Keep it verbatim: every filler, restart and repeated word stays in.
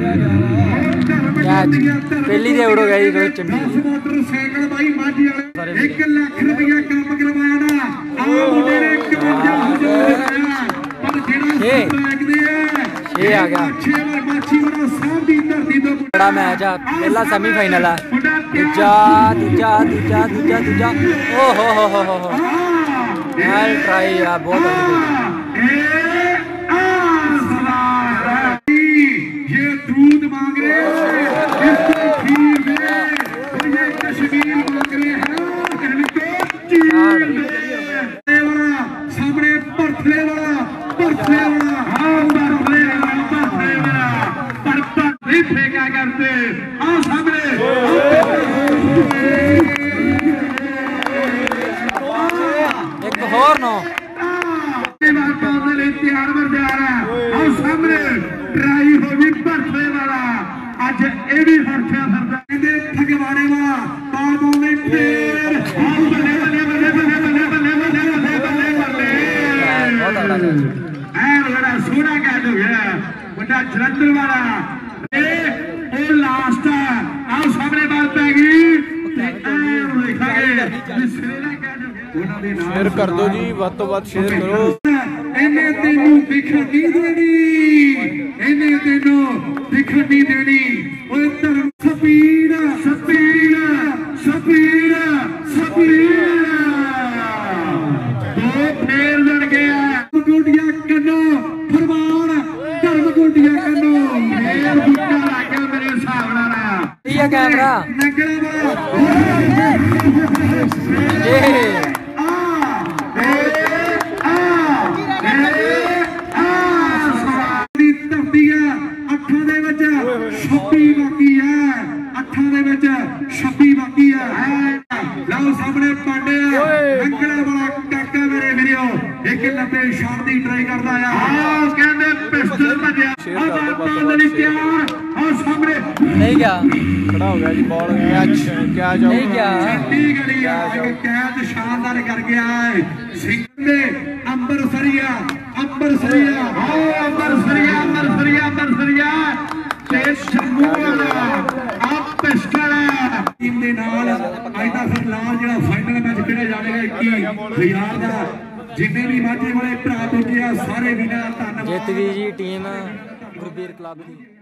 पहली दे आउट हो गया रोहित चंडी मोटरसाइकिल भाई माझी वाले एक लाख रुपया काम करवाना आ मुंडे ने इकवंजा हुजूर पर जेड़ा बैग दे छे आ गया छे बार माछी वाला साहब दी धरती तो बड़ा मैच है पहला सेमीफाइनल है दूजा दूजा दूजा दूजा दूजा ओ हो हो हो हो हो वेल ट्राई यार बहुत अच्छी ये दूध मांग रहे हैं इसको खीर दे और ये कश्मीर मांग रहे हैं वाला सामने परथले वाला परथले वाला हाँ परथले वाला परथले वाला पर पर नहीं फेंका करते हाँ सामने एक और नो तैयार मर जा रहा है और सामने ट्राई होगी परथले वाला आज ये भी हरछा सरदा दे फगवाने वाला बाबू में फिर और बल्ले बल्ले बल्ले बल्ले बल्ले बल्ले बल्ले बल्ले बल्ले बल्ले ऐ बड़ा सोना का हो गया बड़ा जलंधर वाला ए ओ लास्ट आओ सामने बाल पैगी शेयर कर दो जी ਵੱਧ ਤੋਂ ਵੱਧ शेयर करो ਇਹਨੇ ਤੈਨੂੰ ਦਿਖਣ ਨਹੀਂ ਦੇਣੀ ਇਹਨੇ ਤੈਨੂੰ ਦਿਖਣ ਨਹੀਂ ਦੇਣੀ ਓਏ ਧਰਮ ਸਪੀਡ ਸਪੀਡ ਸਪੀਡ ਸਪੀਡ ਦੋ ਫੇਰ ਲੜ ਗਿਆ ਗੁੰਡੀਆਂ ਕੰਨੋ ਫਰਮਾਨ ਧਰਮ ਗੁੰਡੀਆਂ ਕੰਨੋ ਫੇਰ ਬੁੱਟਾ ਲੱਗ ਗਿਆ ਮੇਰੇ ਹਿਸਾਬ ਨਾਲ ये कैमरा ਨੰਗਲਾ ये नहीं क्या खड़ा हो गया जी बॉल कैच क्या जाओ नहीं क्या कैच शानदार कर गया है सिंह ने अंबर सरिया अंबर सरिया अंबर सरिया अंबर सरिया अंबर सरिया ते शम्मू वाला आप पिस्टल टीम दे नाल आज दा फिर लाल जेड़ा फाइनल मैच खेडा जाएगा इक्कीस हज़ार दा जिन्ने भी माਝੇ वाले भरा पुजे सारे वीरां दा धन्नवाद जित गई जी टीम गुरबीर क्लब की।